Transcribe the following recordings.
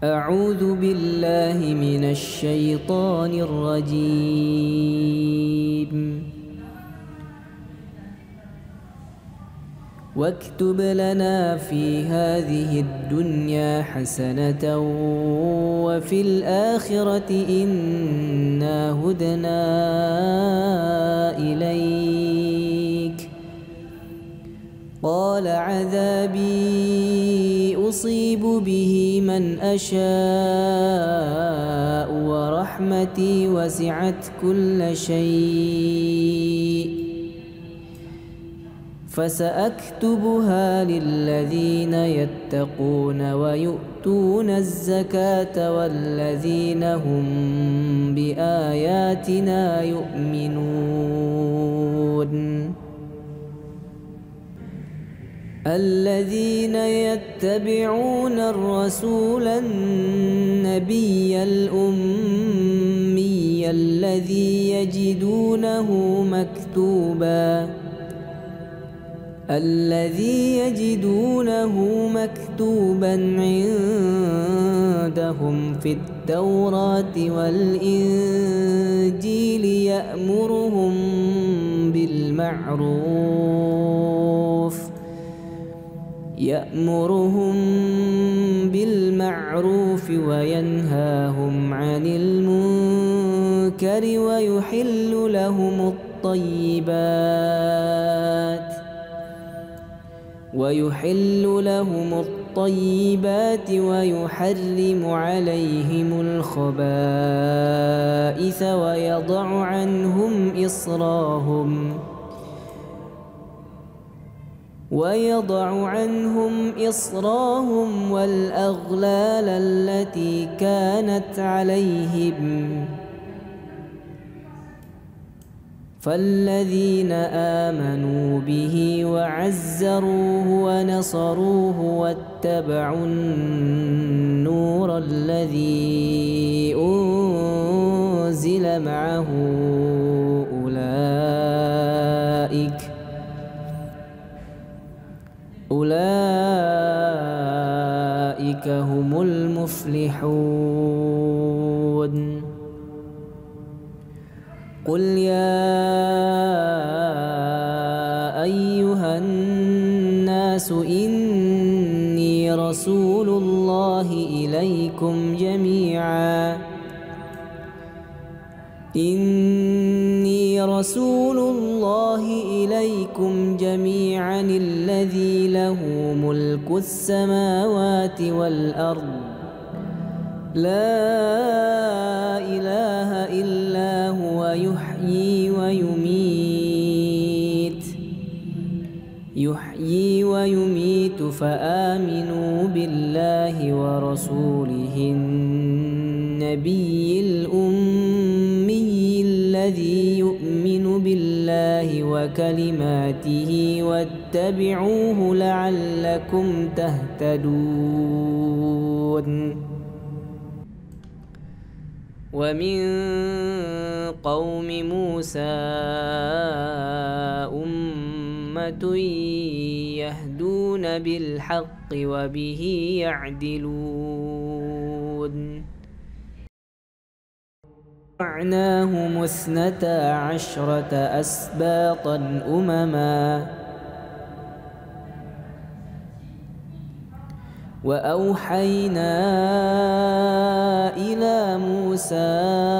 أعوذ بالله من الشيطان الرجيم. واكتب لنا في هذه الدنيا حسنة وفي الآخرة إنا هدنا إليك. قال عذابي أصيب به من أشاء ورحمتي وسعت كل شيء فسأكتبها للذين يتقون ويؤتون الزكاة والذين هم بآياتنا يؤمنون. الذين يتبعون الرسول النبي الأمي الذي يجدونه مكتوبا عندهم في التوراة والإنجيل يأمرهم بالمعروف وينهاهم عن المنكر ويحل لهم الطيبات ويحرم عليهم الخبائث ويضع عنهم إصرهم والأغلال التي كانت عليهم. فالذين آمنوا به وعزروه ونصروه واتبعوا النور الذي أنزل معه أولئك هم المفلحون. قل يا أيها الناس إني رسول الله إليكم جميعا الذي له ملك السماوات والأرض لا إله إلا هو يحيي ويميت فآمنوا بالله ورسوله النبي الأمي الذي يؤمن بالله وكلماته واتبعوه لعلكم تهتدون. ومن قوم موسى أمة يهدون بالحق وبه يعدلون. جمعناهم 12 أسباطا أمما وأوحينا إلى موسى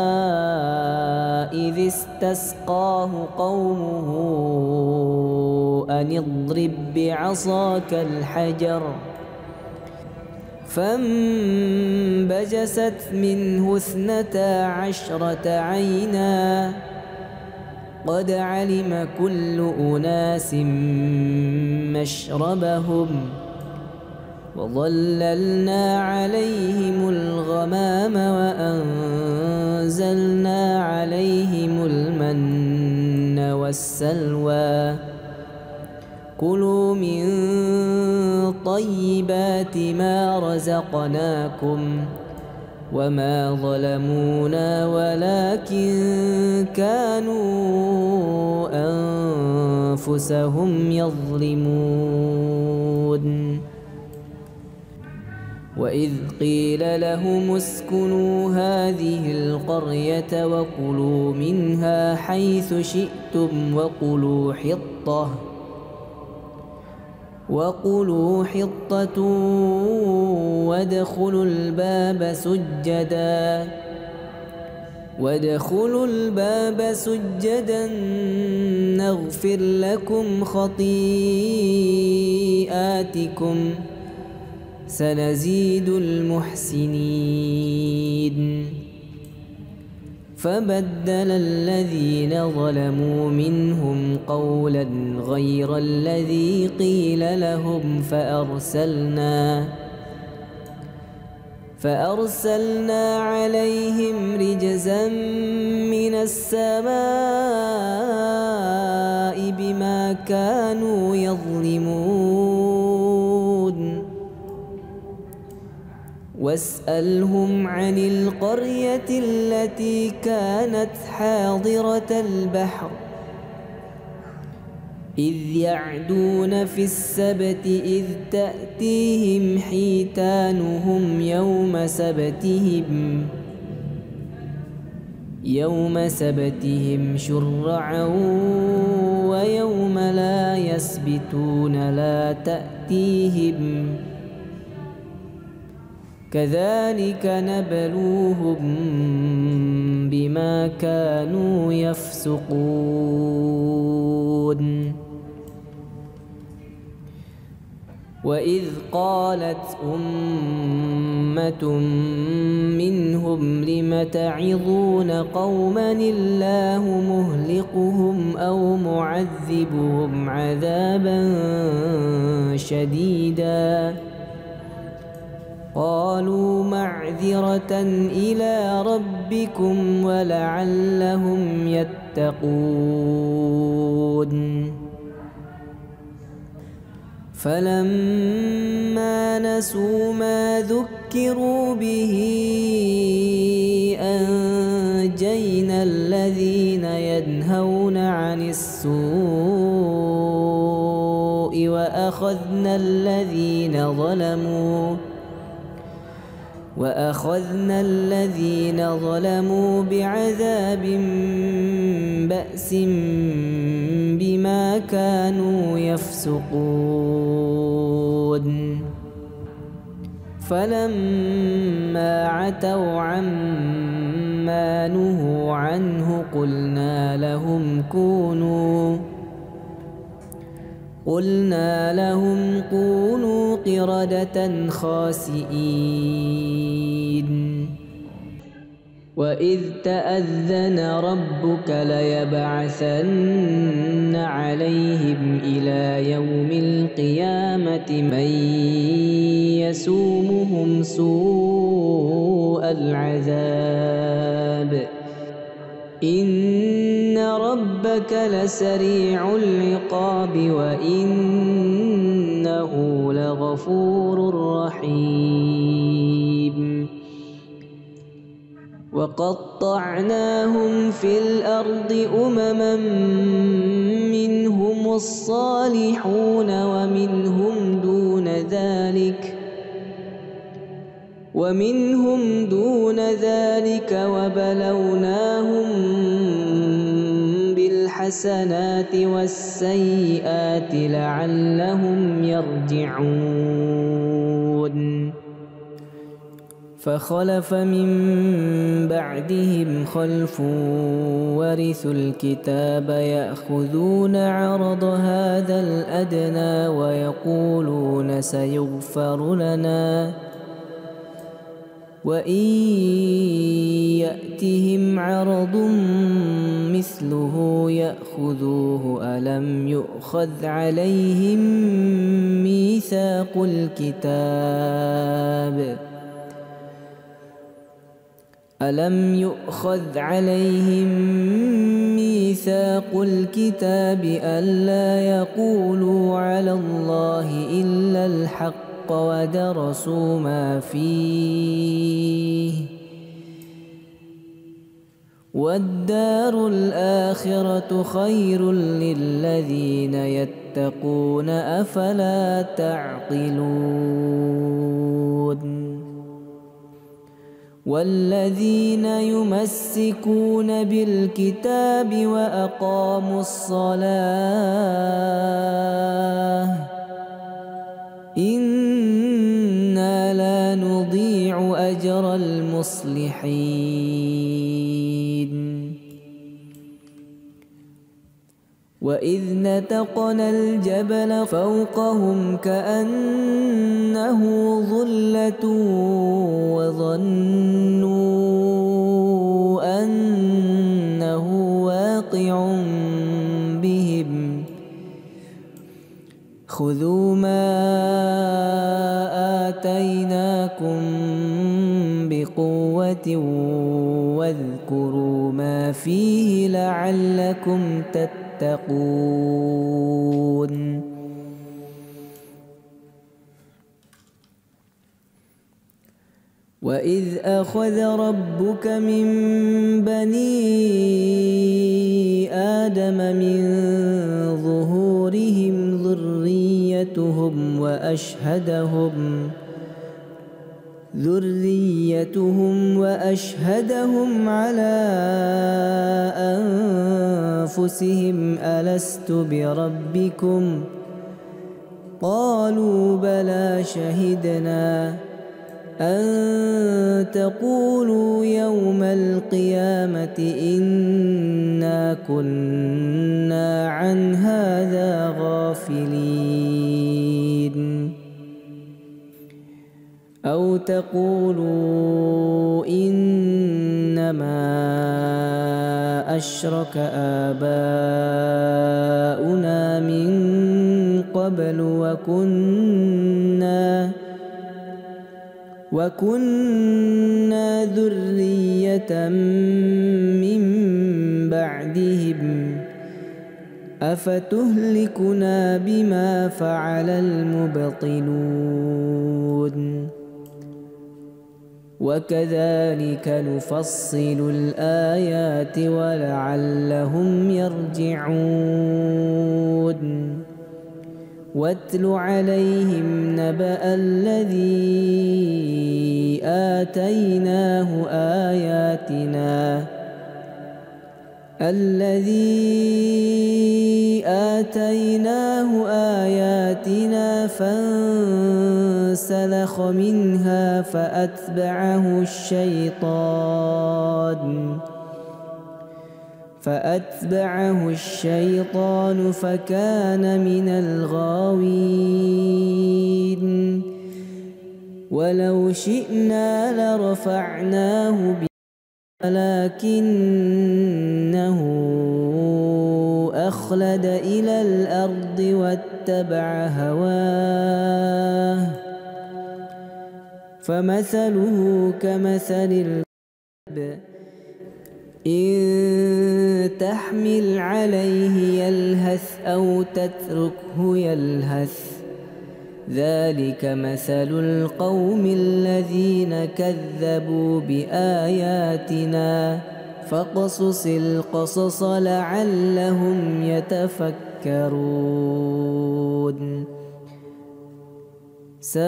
إذ استسقاه قومه أن اضرب بعصاك الحجر فانبجست منه 12 عينا قد علم كل أناس مشربهم وظللنا عليهم الغمام وأنزلنا عليهم المن والسلوى كلوا من طيبات ما رزقناكم وما ظلمونا ولكن كانوا أنفسهم يظلمون. وإذ قيل لهم اسكنوا هذه القرية وكلوا منها حيث شئتم وقولوا حطة وادخلوا الباب سجدا نغفر لكم خطيئاتكم سنزيد المحسنين. فبدل الذين ظلموا منهم قولا غير الذي قيل لهم فأرسلنا عليهم رجزا من السماء بما كانوا يظلمون. واسألهم عن القرية التي كانت حاضرة البحر إذ يعدون في السبت إذ تأتيهم حيتانهم يوم سبتهم شرعا ويوم لا يسبتون لا تأتيهم كذلك نبلوهم بما كانوا يفسقون. وإذ قالت أمة منهم لم تعظون قوما الله مهلكهم أو معذبهم عذابا شديدا قالوا معذرة إلى ربكم ولعلهم يتقون. فلما نسوا ما ذكروا به أنجينا الذين ينهون عن السوء وأخذنا الذين ظلموا بعذاب بأس بما كانوا يفسقون. فلما عتوا عما نهوا عنه قلنا لهم كونوا قردة خاسئين. وإذ تأذن ربك ليبعثن عليهم إلى يوم القيامة من يسومهم سوء العذاب إن ربك لسريع العقاب وإنه لغفور رحيم. وقطعناهم في الأرض أمما منهم الصالحون ومنهم دون ذلك وبلوناهم بالحسنات والسيئات لعلهم يرجعون. فخلف من بعدهم خلف ورثوا الكتاب يأخذون عرض هذا الأدنى ويقولون سيغفر لنا وإن يأتهم عرض مثله يأخذوه ألم يؤخذ عليهم ميثاق الكتاب ألا يقولوا على الله إلا الحق ودرسوا ما فيه والدار الآخرة خير للذين يتقون أفلا تعقلون والذين يمسكون بالكتاب وأقاموا الصلاة إنا لا نضيع أجر المصلحين وإذ نتقنا الجبل فوقهم كأنه ظلة وظنوا أنه واقع بهم خذوا ما آتيناكم بقوة واذكروا ما فيه لعلكم تتقون وإذ أخذ ربك من بني آدم من ظهورهم ذريتهم وأشهدهم على أنفسهم ألست بربكم قالوا بلى شهدنا أن تقولوا يوم القيامة إنا كنا عن هذا غافلين أو تقولوا إنما أشرك آباؤنا من قبل وكنا ذرية من بعدهم أفتهلكنا بما فعل المبطلون وكذلك نفصل الآيات ولعلهم يرجعون واتل عليهم نبأ الذي آتيناه آياتنا فانسلخ منها فأتبعه الشيطان فكان من الغاوين ولو شئنا لرفعناه به ولكنه أخلد إلى الأرض واتبع هواه فمثله كمثل الكلب إن تحمل عليه يلهث أو تتركه يلهث ذلك مثل القوم الذين كذبوا بآياتنا فاقصص القصص لعلهم يتفكرون ساء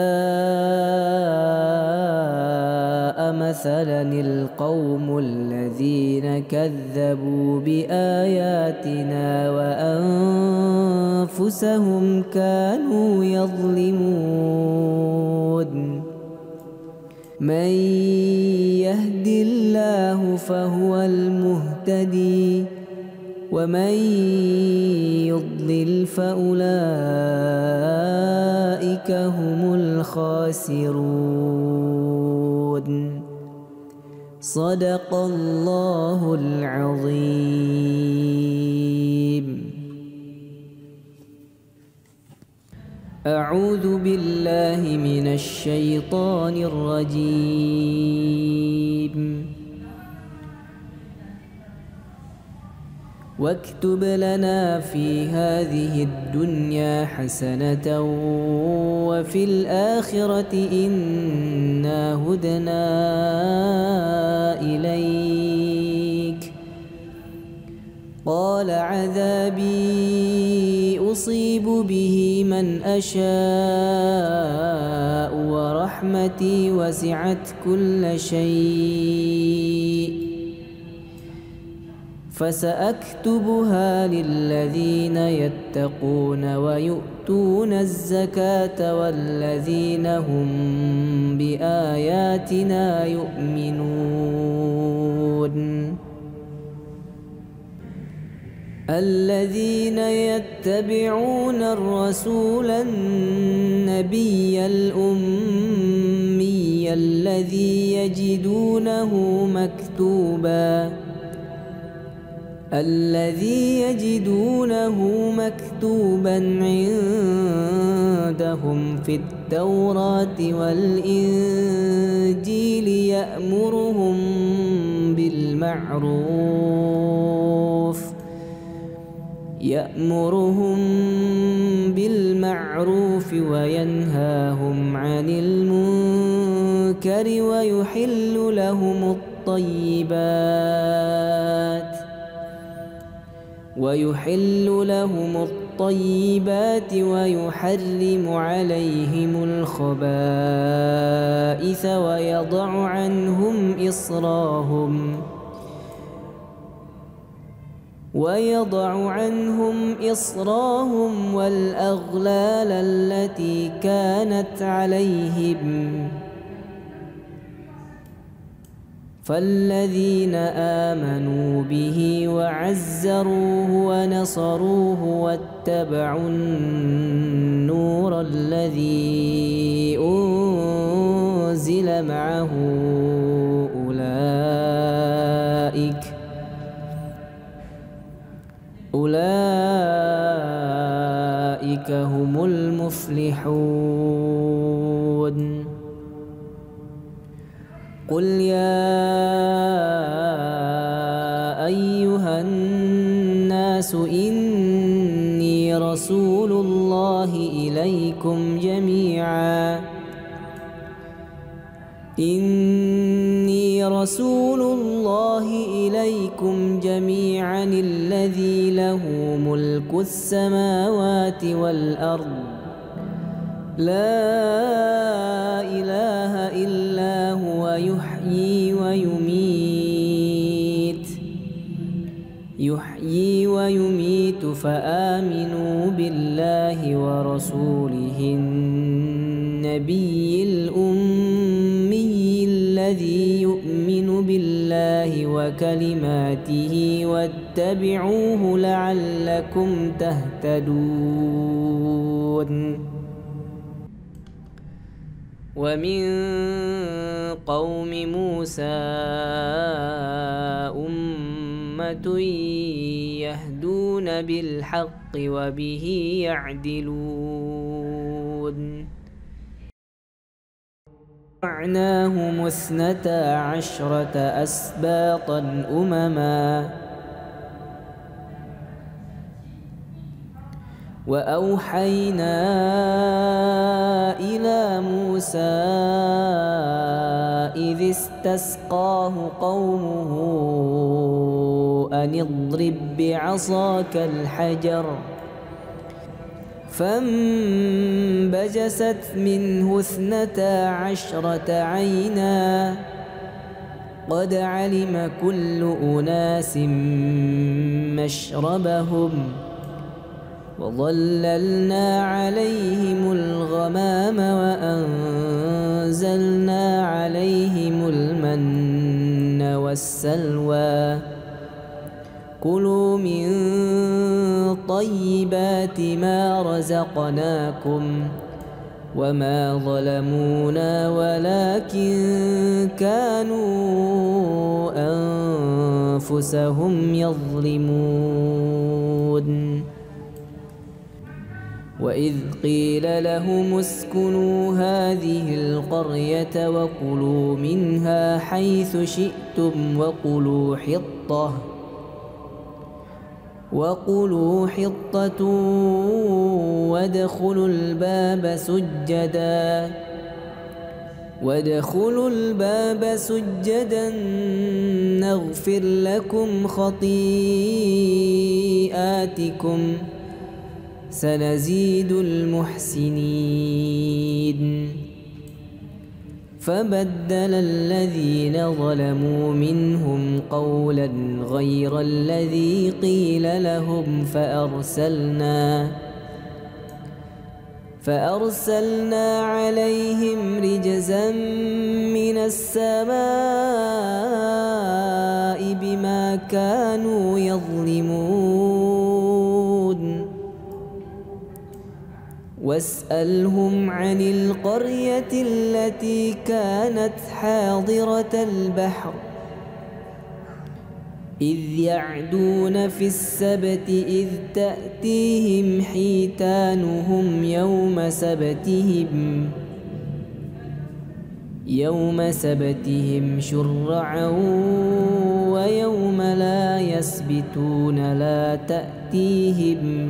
مثلا القوم الذين كذبوا بآياتنا وأنفسهم كانوا يظلمون من يهد الله فهو المهتدي ومن يضلل فأولئك هم الخاسرون صدق الله العظيم. أعوذ بالله من الشيطان الرجيم. واكتب لنا في هذه الدنيا حسنة وفي الآخرة إنا هدنا إليك قال عذابي أصيب به من أشاء ورحمتي وسعت كل شيء فسأكتبها للذين يتقون ويؤتون الزكاة والذين هم بآياتنا يؤمنون الذين يتبعون الرسول النبي الأمي الذي يجدونه مكتوبا عندهم في التوراة والإنجيل يأمرهم بالمعروف وينهاهم عن المنكر ويحل لهم الطيبات ويحرم عليهم الخبائث ويضع عنهم إصرهم والأغلال التي كانت عليهم فالذين آمنوا به وعزروه ونصروه واتبعوا النور الذي أنزل معه أولئك هم المفلحون قل يا أيها الناس إني رسول الله إليكم جميعا الذي له ملك السماوات والأرض لا إله إلا هو يحيي ويميت فآمنوا بالله ورسوله النبي الأمي الذي يؤمن بالله وكلماته واتبعوه لعلكم تهتدون ومن قوم موسى أمة يهدون بالحق وبه يعدلون جمعناهم 12 أسباطا أمما وأوحينا إلى موسى إذ استسقاه قومه أن اضرب بعصاك الحجر فانبجست منه 12 عينا قد علم كل أناس مشربهم وظللنا عليهم الغمام وأنزلنا عليهم المن والسلوى كلوا من طيبات ما رزقناكم وما ظلمونا ولكن كانوا أنفسهم يظلمون وإذ قيل لهم اسكنوا هذه القرية وكلوا منها حيث شئتم وقولوا حطة وادخلوا الباب سجدا وادخلوا الباب سجدا نغفر لكم خطيئاتكم سنزيد المحسنين. فبدل الذين ظلموا منهم قولا غير الذي قيل لهم فأرسلنا عليهم رجزا من السماء بما كانوا يظلمون. واسألهم عن القرية التي كانت حاضرة البحر إذ يعدون في السبت إذ تأتيهم حيتانهم يوم سبتهم شرعا ويوم لا يسبتون لا تأتيهم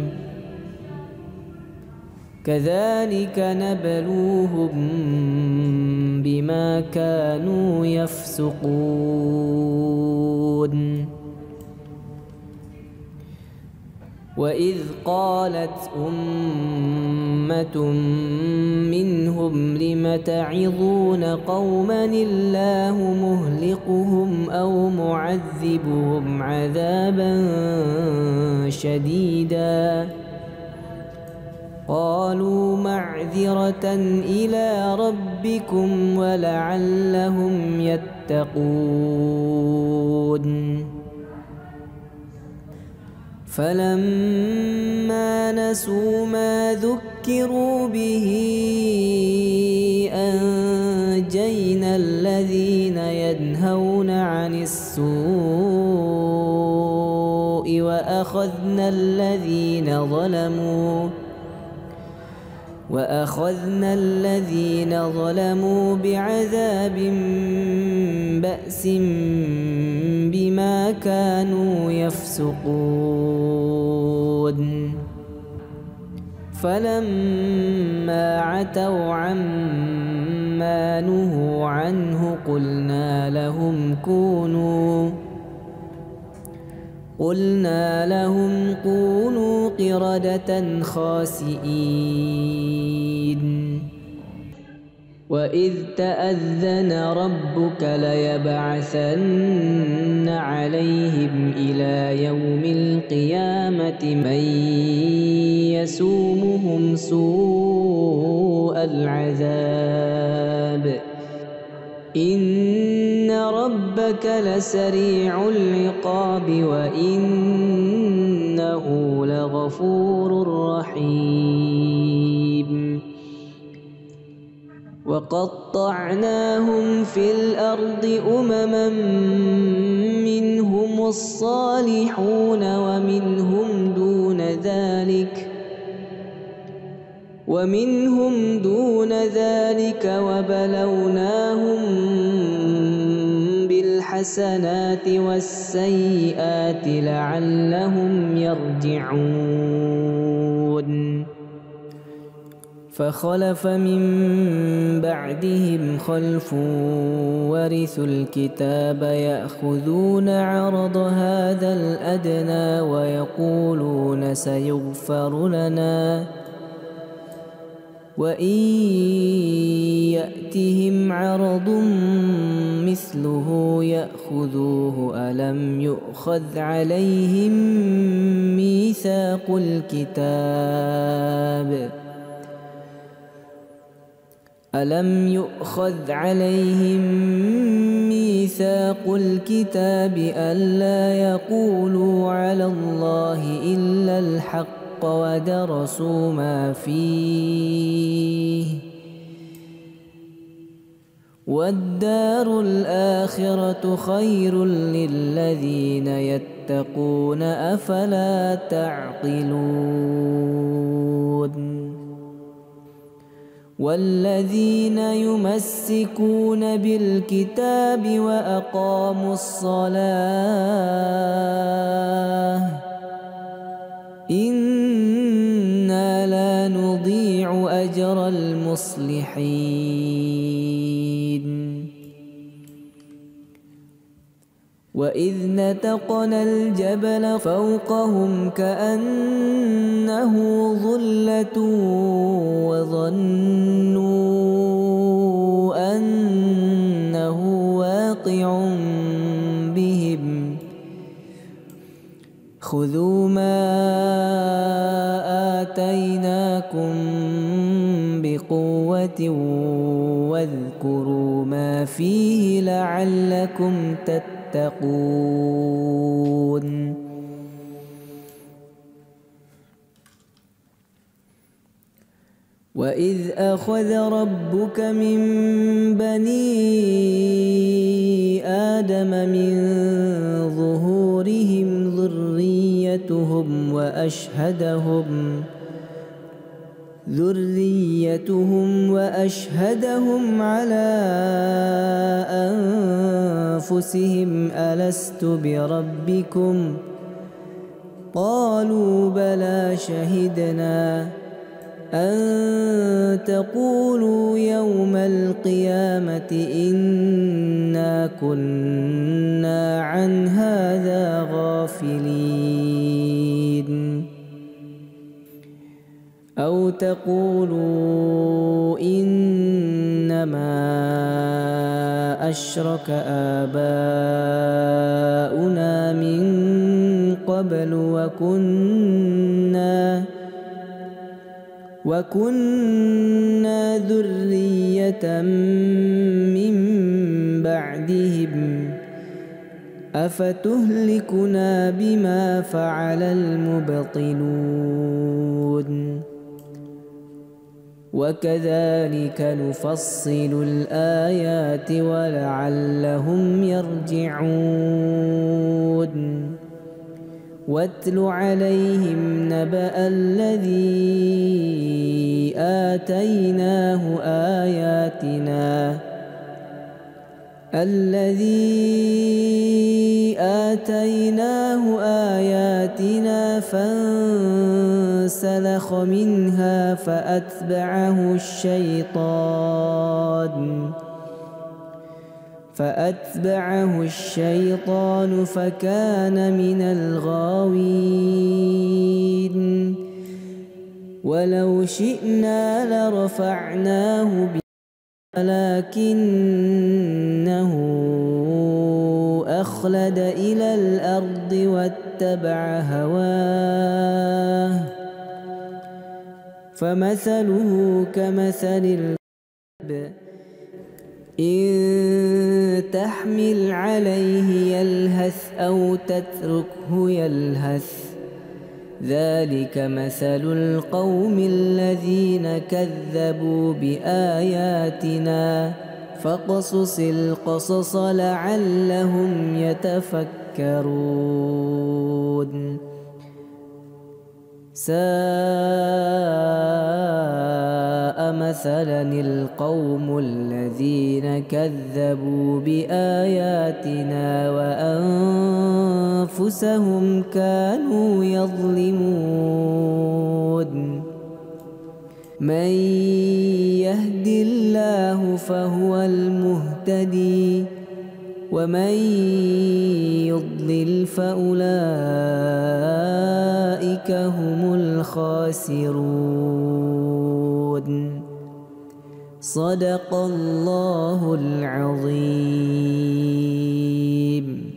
كذلك نبلوهم بما كانوا يفسقون. وإذ قالت أمة منهم لم تعظون قوما الله مهلكهم أو معذبهم عذابا شديدا قالوا معذرة إلى ربكم ولعلهم يتقون. فلما نسوا ما ذكروا به أنجينا الذين ينهون عن السوء وأخذنا الذين ظلموا بعذاب بأس بما كانوا يفسقون. فلما عتوا عما نهوا عنه قلنا لهم كونوا قردة خاسئين. وإذ تأذن ربك ليبعثن عليهم إلى يوم القيامة من يسومهم سوء العذاب إن ربك لسريع العقاب وإنه لغفور رحيم. وقطعناهم في الأرض أمما منهم الصالحون ومنهم دون ذلك وبلوناهم بالحسنات والسيئات لعلهم يرجعون. فخلف من بعدهم خلف ورثوا الكتاب يأخذون عرض هذا الأدنى ويقولون سيغفر لنا وإن يأتهم عرض مثله يأخذوه ألم يؤخذ عليهم ميثاق الكتاب ألا يقولوا على الله إلا الحق ودرسوا ما فيه والدار الآخرة خير للذين يتقون أفلا تعقلون. والذين يمسكون بالكتاب وأقاموا الصلاة إنا لا نضيع أجر المصلحين. وإذ نتقنا الجبل فوقهم كأنه ظلة وظنوا أنه واقع بهم خذوا ما آتيناكم بقوة واذكروا ما فيه لعلكم تتقون. وإذ أخذ ربك من بني آدم من ظهورهم ذريتهم وأشهدهم على أنفسهم ألست بربكم قالوا بلى شهدنا أن تقولوا يوم القيامة إنا كنا عن هذا غافلين أو تقولوا إنما أشرك آباؤنا من قبل وكنا ذرية من بعدهم أفتهلكنا بما فعل المبطلون وكذلك نفصل الآيات ولعلهم يرجعون واتل عليهم نبأ الذي آتيناه آياتنا فانسلخ منها فأتبعه الشيطان فكان من الغاوين ولو شئنا لرفعناه به ولكنه أخلد إلى الأرض واتبع هواه فمثله كمثل الكلب إن تحمل عليه يلهث أو تتركه يلهث ذلك مثل القوم الذين كذبوا بآياتنا فاقصص القصص لعلهم يتفكرون ساء مثلا القوم الذين كذبوا بآياتنا وأنفسهم كانوا يظلمون من يهد الله فهو المهتدي ومن يضلل فأولئك هم الخاسرون صدق الله العظيم.